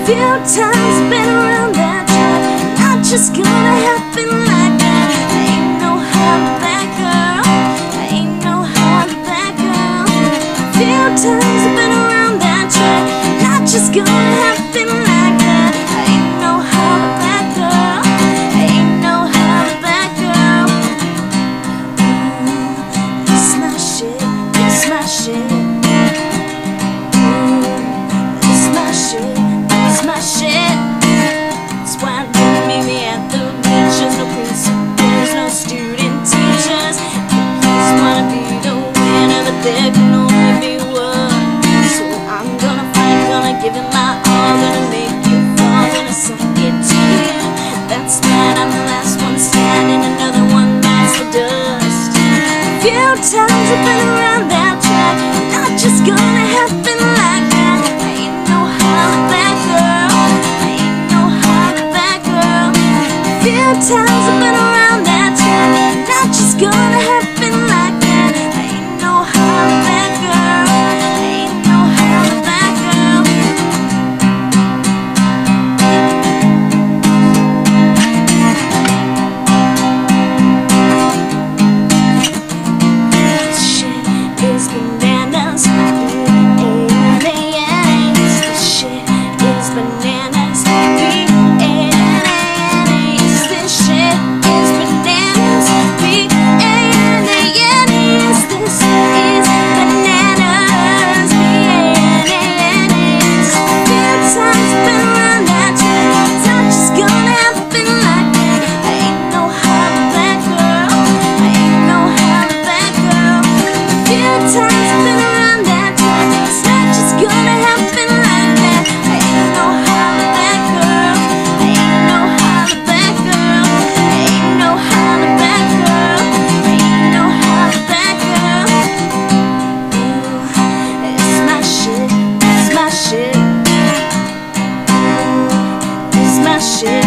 Few times been around that track, not just gonna happen like that. I ain't no hop-back girl, I ain't no hop-back girl. Few times been around that track, not just gonna happen like that. I ain't no hop-back girl, I ain't no hop-back girl. This my shit, this my shit. My shit. That's why don't meet me at the beach. There's no principals, no student teachers. Kids wanna be the winner, but there can only be one. So I'm gonna fight, gonna give it my all, gonna make you fall, gonna suck it to you. That's right, I'm the last one standing, another one bites the dust. A few times I've been around that track, not just gonna happen like that. I ain't no hop-back girl, few times I've been around that track, not just gonna happen like that. I ain't no hop-back girl, I ain't no hop-back girl. This shit is bananas. This shit is bananas. Shit.